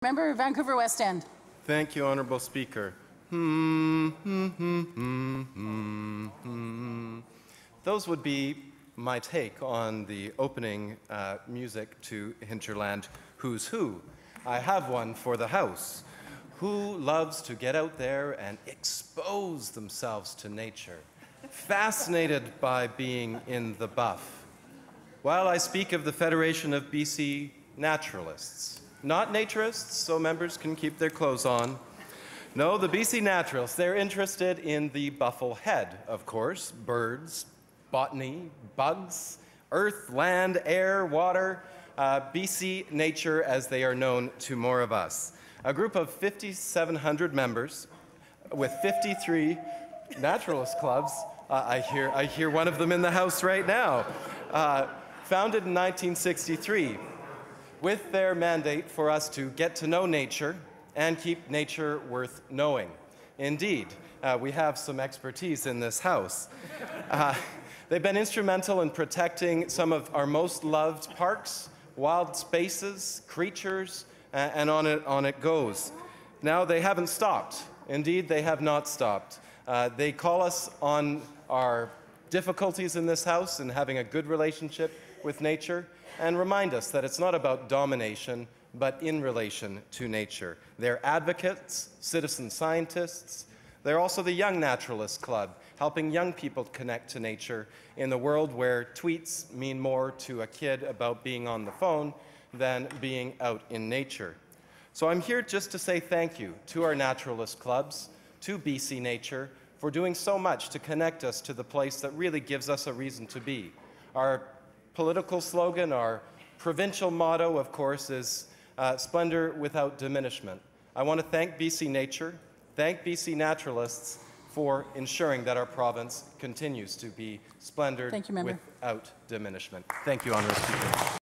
Member Vancouver West End. Thank you, Honourable Speaker. Those would be my take on the opening music to Hinterland, Who's Who. I have one for the House. Who loves to get out there and expose themselves to nature, fascinated by being in the buff? While I speak of the Federation of B.C. Naturalists, not naturists, so members can keep their clothes on. No, the BC Naturalists, they're interested in the bufflehead, of course, birds, botany, bugs, earth, land, air, water, BC nature as they are known to more of us. A group of 5,700 members with 53 naturalist clubs, I hear one of them in the house right now, founded in 1963 with their mandate for us to get to know nature and keep nature worth knowing. Indeed, we have some expertise in this house. They've been instrumental in protecting some of our most loved parks, wild spaces, creatures, and on it goes. Now, they haven't stopped. Indeed, they have not stopped. They call us on our difficulties in this house and having a good relationship with nature, and remind us that it's not about domination, but in relation to nature. They're advocates, citizen scientists. They're also the Young Naturalist Club, helping young people connect to nature in the world where tweets mean more to a kid about being on the phone than being out in nature. So I'm here just to say thank you to our naturalist clubs, to BC Nature, for doing so much to connect us to the place that really gives us a reason to be. Our political slogan, our provincial motto, of course, is splendor without diminishment. I want to thank BC Nature, thank BC Naturalists for ensuring that our province continues to be splendor without diminishment. Thank you, Honourable Speaker.